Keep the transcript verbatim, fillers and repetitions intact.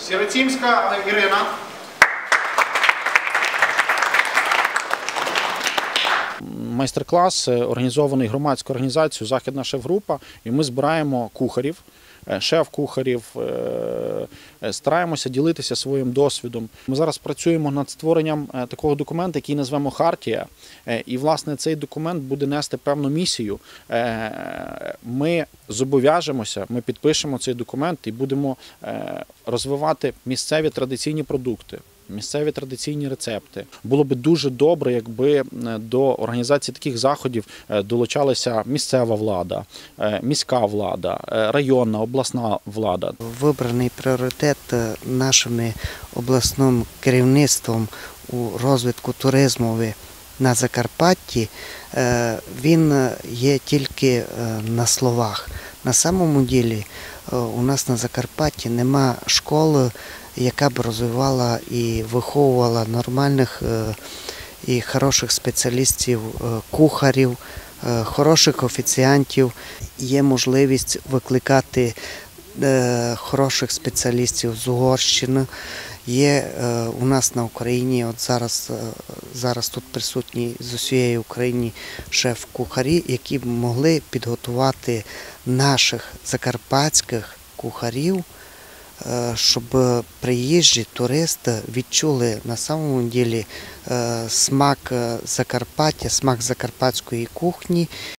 Сірецімська Ірина. Майстер-клас організований громадською організацією «Західна шеф-група», і ми збираємо кухарів, шеф-кухарів, стараємося ділитися своїм досвідом. Ми зараз працюємо над створенням такого документу, який назвемо «Хартія», і, власне, цей документ буде нести певну місію. Ми зобов'яжемося, ми підпишемо цей документ і будемо розвивати місцеві традиційні продукти, місцеві традиційні рецепти. Було б дуже добре, якби до організації таких заходів долучалася місцева влада, міська влада, районна, обласна влада. Вибраний пріоритет нашим обласним керівництвом у розвитку туризму на Закарпатті, він є тільки на словах. На самому ділі у нас на Закарпатті нема школи, яка б розвивала і виховувала нормальних і хороших спеціалістів, кухарів, хороших офіціантів. Є можливість викликати хороших спеціалістів з Угорщини. Є у нас на Україні, от зараз, зараз тут присутні з усієї України шеф-кухарі, які б могли підготувати наших закарпатських кухарів, щоб приїжджі туристи відчули на самому ділі смак Закарпаття, смак закарпатської кухні.